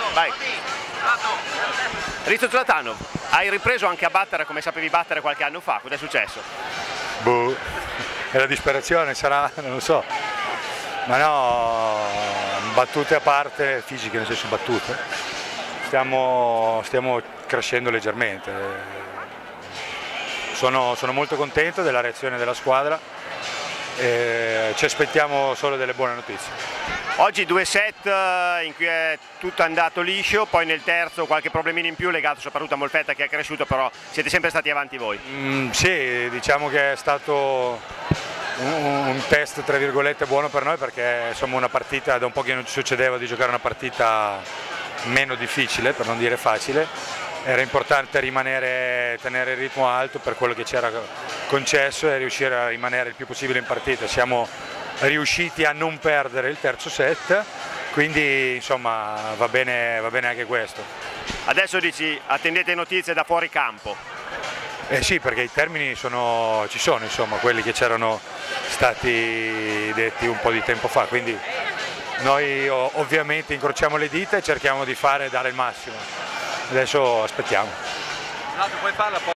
Vai. Risto Zlatanov, hai ripreso anche a battere come sapevi battere qualche anno fa, cos'è successo? Boh, è la disperazione, sarà, non lo so. Ma no, battute a parte, fisiche nel senso battute. Stiamo crescendo leggermente. Sono molto contento della reazione della squadra e ci aspettiamo solo delle buone notizie. Oggi 2 set in cui è tutto andato liscio, poi nel terzo qualche problemino in più legato soprattutto a Molfetta che è cresciuto, però siete sempre stati avanti voi. Sì, diciamo che è stato un test tra virgolette buono per noi, perché insomma una partita, da un po' che non ci succedeva di giocare una partita meno difficile, per non dire facile. Era importante tenere il ritmo alto per quello che ci era concesso e riuscire a rimanere il più possibile in partita. Siamo riusciti a non perdere il terzo set, quindi insomma va bene anche questo. Adesso dici attendete notizie da fuori campo. Sì, perché i termini ci sono, insomma, quelli che c'erano stati detti un po' di tempo fa, quindi noi ovviamente incrociamo le dita e cerchiamo di dare il massimo. Adesso aspettiamo.